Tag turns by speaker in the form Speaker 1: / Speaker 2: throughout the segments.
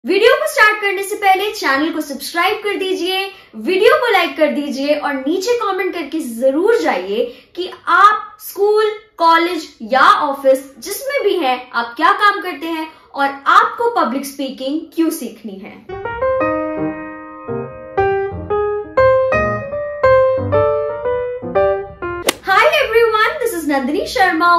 Speaker 1: Video को start करने से पहले चैनल को सब्सक्राइब कर दीजिए, वीडियो को लाइक कर दीजिए और नीचे कमेंट करके जरूर जाइए कि आप स्कूल, कॉलेज या ऑफिस जिसमें भी हैं आप क्या काम करते हैं और आपको पब्लिक स्पीकिंग क्यों सीखनी है। Hi everyone, this is Nandini Sharma.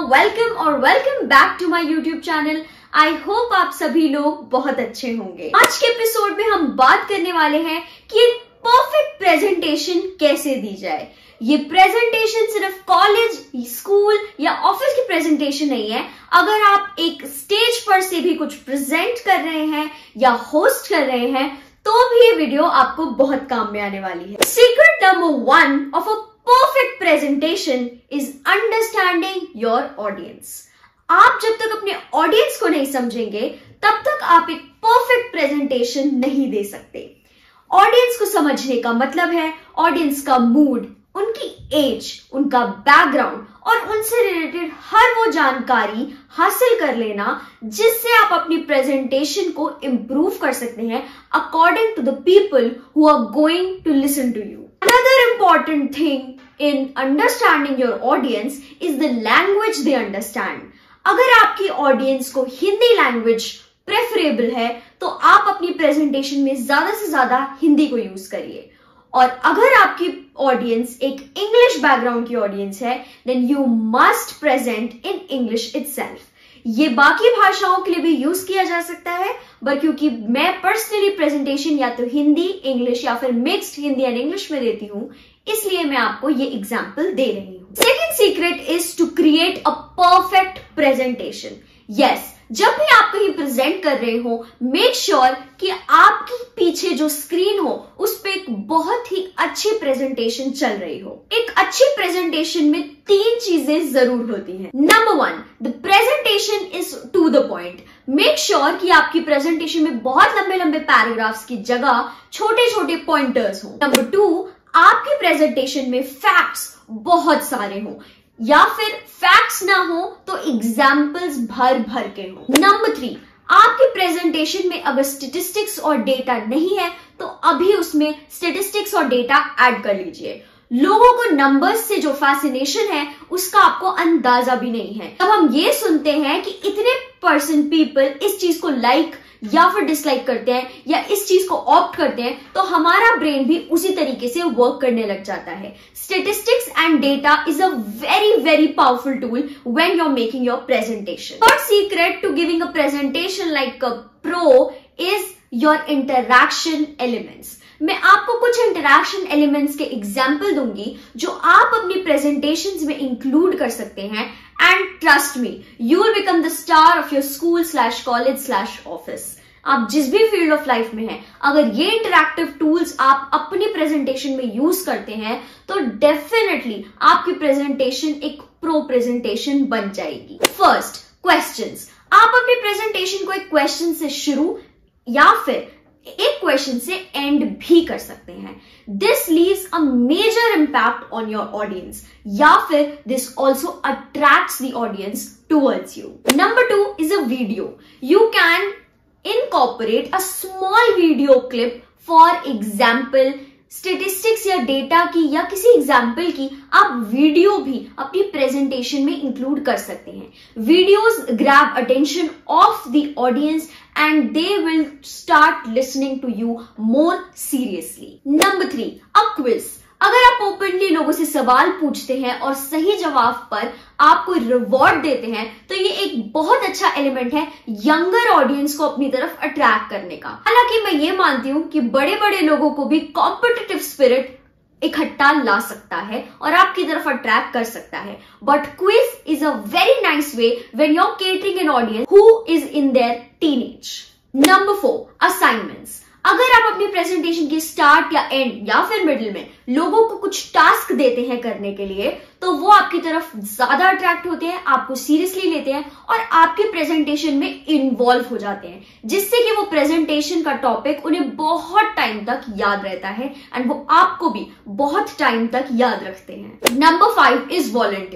Speaker 1: Welcome back to my YouTube channel. I hope आप सभी लोग बहुत अच्छे होंगे। आज के एपिसोड में हम बात करने वाले हैं कि एक परफेक्ट प्रेजेंटेशन कैसे दी जाए। ये प्रेजेंटेशन सिर्फ कॉलेज, स्कूल या ऑफिस की प्रेजेंटेशन नहीं है। अगर आप एक स्टेज पर से भी कुछ प्रेजेंट कर रहे हैं या होस्ट कर रहे हैं तो भी ये वीडियो आपको बहुत काम में आने वाली है। Secret number 1 of a perfect presentation is understanding your audience. आप जब तक अपने ऑडियंस को नहीं समझेंगे तब तक आप एक परफेक्ट प्रेजेंटेशन नहीं दे सकते। ऑडियंस को समझने का मतलब है ऑडियंस का मूड, उनकी एज, उनका बैकग्राउंड और उनसे रिलेटेड हर वो जानकारी हासिल कर लेना जिससे आप अपनी प्रेजेंटेशन को इंप्रूव कर सकते हैं according to the people who are going to listen to you. Another important thing in understanding your audience is the language they understand. अगर आपकी ऑडियंस को हिंदी लैंग्वेज प्रेफरेबल है तो आप अपनी प्रेजेंटेशन में ज्यादा से ज्यादा हिंदी को यूज करिए, और अगर आपकी ऑडियंस एक इंग्लिश बैकग्राउंड की ऑडियंस है then you must present in English itself. ये बाकी भाषाओं के लिए भी यूज किया जा सकता है, बट क्योंकि मैं पर्सनली प्रेजेंटेशन या तो हिंदी, इंग्लिश या फिर मिक्स्ड हिंदी एंड इंग्लिश में देती हूं, इसलिए मैं आपको ये एग्जाम्पल दे रही हूं। Second secret is to create a perfect presentation. Yes, जब भी आप कहीं प्रेजेंट कर रहे हो मेक श्योर कि आपके पीछे जो स्क्रीन हो उस पे एक बहुत ही अच्छी प्रेजेंटेशन चल रही हो। एक अच्छी प्रेजेंटेशन में 3 चीजें जरूर होती हैं। Number 1, the presentation is to the point. Make sure कि आपकी प्रेजेंटेशन में बहुत लंबे लंबे पैराग्राफ्स की जगह छोटे छोटे पॉइंटर्स हो। नंबर 2, आपकी प्रेजेंटेशन में फैक्ट्स बहुत सारे हो या फिर फैक्ट्स ना हो तो एग्जाम्पल्स भर भर के हो। नंबर 3, आपकी प्रेजेंटेशन में अगर स्टेटिस्टिक्स और डेटा नहीं है तो अभी उसमें स्टेटिस्टिक्स और डेटा ऐड कर लीजिए। लोगों को नंबर्स से जो फैसिनेशन है उसका आपको अंदाजा भी नहीं है। तब हम ये सुनते हैं कि इतने % पीपल इस चीज को लाइक या फिर डिसलाइक करते हैं या इस चीज को ऑप्ट करते हैं, तो हमारा ब्रेन भी उसी तरीके से वर्क करने लग जाता है। Statistics and data is a very very powerful tool when you are making your presentation. Third secret to giving a presentation like a pro is your interaction elements. मैं आपको कुछ इंटरैक्शन एलिमेंट्स के example दूंगी जो आप अपनी presentations में include कर सकते हैं, and trust me, you will become the star of your school / college / office. आप जिस भी फील्ड ऑफ लाइफ में हैं, अगर ये इंटरैक्टिव टूल्स आप अपनी प्रेजेंटेशन में यूज करते हैं तो डेफिनेटली आपकी प्रेजेंटेशन एक प्रो प्रेजेंटेशन बन जाएगी। First, questions. आप अपनी प्रेजेंटेशन को एक क्वेश्चन से शुरू या फिर एक क्वेश्चन से एंड भी कर सकते हैं। This leaves a major impact on your audience, या फिर this also attracts the audience towards you. Number 2 is a video. You can incorporate a small video clip, for example statistics या data की या किसी एग्जाम्पल की आप video भी अपनी प्रेजेंटेशन में इंक्लूड कर सकते हैं। Videos grab attention of the audience and they will start listening to you more seriously. Number 3, a quiz. अगर आप ओपनली लोगों से सवाल पूछते हैं और सही जवाब पर आपको रिवॉर्ड देते हैं तो ये एक बहुत अच्छा एलिमेंट है यंगर ऑडियंस को अपनी तरफ अट्रैक्ट करने का। हालांकि मैं ये मानती हूं कि बड़े बड़े लोगों को भी कॉम्पिटिटिव स्पिरिट इकट्ठा ला सकता है और आपकी तरफ अट्रैक्ट कर सकता है, but quiz is a very nice way when you are catering an audience who is in their teenage. Number 4, assignments. अगर आप अपनी प्रेजेंटेशन के स्टार्ट या एंड या फिर मिडिल में लोगों को कुछ टास्क देते हैं करने के लिए तो वो आपकी तरफ ज्यादा अट्रैक्ट होते हैं, आपको सीरियसली लेते हैं और आपकी प्रेजेंटेशन में इन्वॉल्व हो जाते हैं, जिससे कि वो प्रेजेंटेशन का टॉपिक उन्हें बहुत टाइम तक याद रहता है एंड वो आपको भी बहुत टाइम तक याद रखते हैं। Number 5 is volunteer.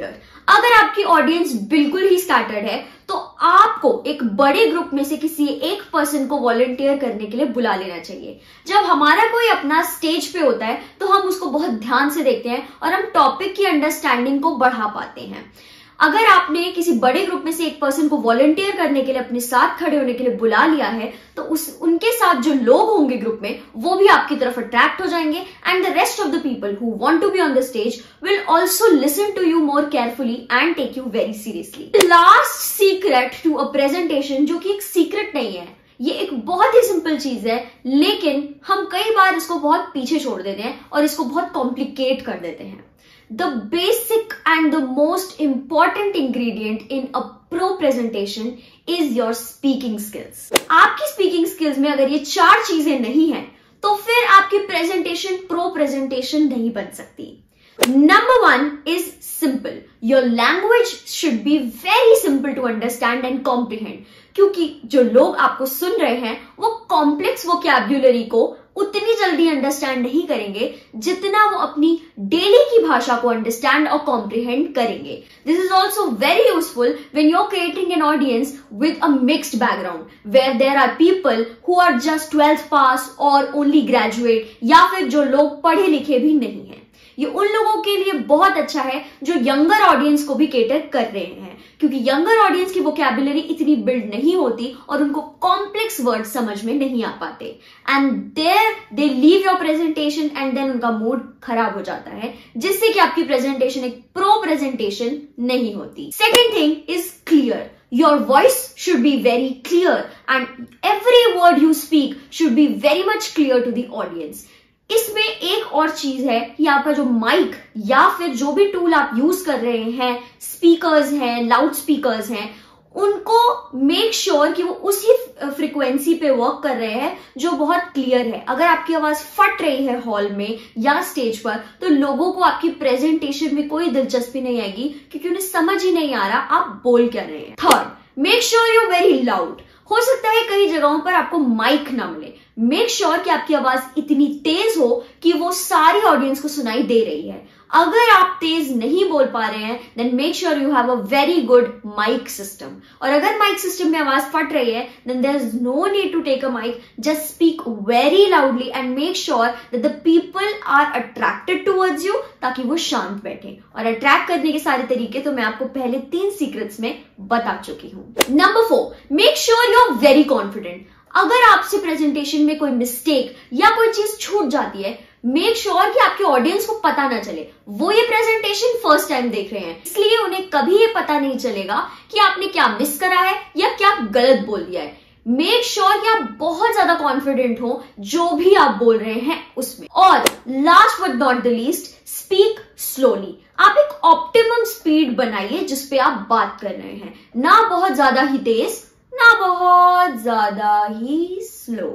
Speaker 1: अगर आपकी ऑडियंस बिल्कुल ही स्कैटर्ड है तो आपको एक बड़े ग्रुप में से किसी एक पर्सन को वॉलंटियर करने के लिए बुला लेना चाहिए। जब हमारा कोई अपना स्टेज पे होता है तो हम उसको बहुत ध्यान से देखते हैं और हम टॉपिक की अंडरस्टैंडिंग को बढ़ा पाते हैं। अगर आपने किसी बड़े ग्रुप में से एक पर्सन को वॉलंटियर करने के लिए अपने साथ खड़े होने के लिए बुला लिया है तो उनके साथ जो लोग होंगे ग्रुप में वो भी आपकी तरफ अट्रैक्ट हो जाएंगे and the rest of the people who want to be on the stage will also listen to you more carefully and take you very seriously. Last secret to a presentation, जो कि एक secret नहीं है, ये एक बहुत ही simple चीज है, लेकिन हम कई बार इसको बहुत पीछे छोड़ देते हैं और इसको बहुत कॉम्प्लिकेट कर देते हैं। The basic and the most important ingredient in a pro presentation is your speaking skills. आपकी speaking skills में अगर ये 4 चीजें नहीं हैं, तो फिर आपकी presentation pro presentation नहीं बन सकती। Number 1 is simple. Your language should be very simple to understand and comprehend. क्योंकि जो लोग आपको सुन रहे हैं वो कॉम्प्लेक्स वोकैब्युलरी को उतनी जल्दी अंडरस्टैंड नहीं करेंगे जितना वो अपनी डेली की भाषा को अंडरस्टैंड और कॉम्प्रिहेंड करेंगे। This is also very useful when you are creating an audience with a mixed background where there are people who are just 12th pass और ओनली ग्रेजुएट, या फिर जो लोग पढ़े लिखे भी नहीं है। ये उन लोगों के लिए बहुत अच्छा है जो यंगर ऑडियंस को भी केटर कर रहे हैं, क्योंकि यंगर ऑडियंस की वोकैब्युलरी इतनी बिल्ड नहीं होती और उनको कॉम्प्लेक्स वर्ड समझ में नहीं आ पाते and there they leave your presentation and then उनका मूड खराब हो जाता है, जिससे कि आपकी प्रेजेंटेशन एक प्रो प्रेजेंटेशन नहीं होती। Second thing is clear. Your voice should be very clear and every word you speak should be very much clear to the audience. इसमें एक और चीज है कि आपका जो माइक या फिर जो भी टूल आप यूज कर रहे हैं, स्पीकर्स हैं, लाउड स्पीकर्स हैं, उनको मेक श्योर कि वो उसी फ्रीक्वेंसी पे वर्क कर रहे हैं जो बहुत क्लियर है। अगर आपकी आवाज फट रही है हॉल में या स्टेज पर तो लोगों को आपकी प्रेजेंटेशन में कोई दिलचस्पी नहीं आएगी, क्योंकि उन्हें समझ ही नहीं आ रहा आप बोल क्या रहे हैं। Third, make sure you very loud. हो सकता है कई जगहों पर आपको माइक ना मिले, मेक श्योर कि आपकी आवाज इतनी तेज हो कि वो सारी ऑडियंस को सुनाई दे रही है। अगर आप तेज नहीं बोल पा रहे हैं then make sure you have a very good mic system. और अगर माइक सिस्टम में आवाज फट रही है then there is no need to take a mic, just speak very loudly and make sure that the people are attracted towards you, ताकि वो शांत बैठे। और अट्रैक्ट करने के सारे तरीके तो मैं आपको पहले 3 सीक्रेट्स में बता चुकी हूं। Number 4, make sure you are very confident. अगर आपसे प्रेजेंटेशन में कोई मिस्टेक या कोई चीज छूट जाती है, मेक श्योर कि आपके ऑडियंस को पता ना चले। वो ये प्रेजेंटेशन फर्स्ट टाइम देख रहे हैं, इसलिए उन्हें कभी ये पता नहीं चलेगा कि आपने क्या मिस करा है या क्या गलत बोल दिया है। मेक श्योर कि आप बहुत ज्यादा कॉन्फिडेंट हो जो भी आप बोल रहे हैं उसमें। और last but not the least, speak slowly. आप एक ऑप्टिमम स्पीड बनाइए जिसपे आप बात कर रहे हैं, ना बहुत ज्यादा ही तेज ना बहुत ज्यादा ही स्लो।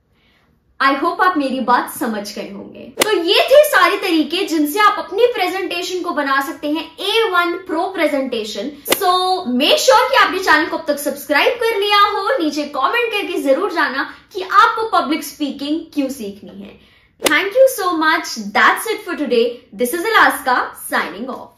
Speaker 1: आई होप आप मेरी बात समझ गए होंगे। तो ये थे सारे तरीके जिनसे आप अपनी प्रेजेंटेशन को बना सकते हैं A1 pro presentation. So make sure कि आपने चैनल को अब तक सब्सक्राइब कर लिया हो। नीचे कमेंट करके जरूर जाना कि आपको पब्लिक स्पीकिंग क्यों सीखनी है। Thank you so much. That's it for today. This is Alaska signing of.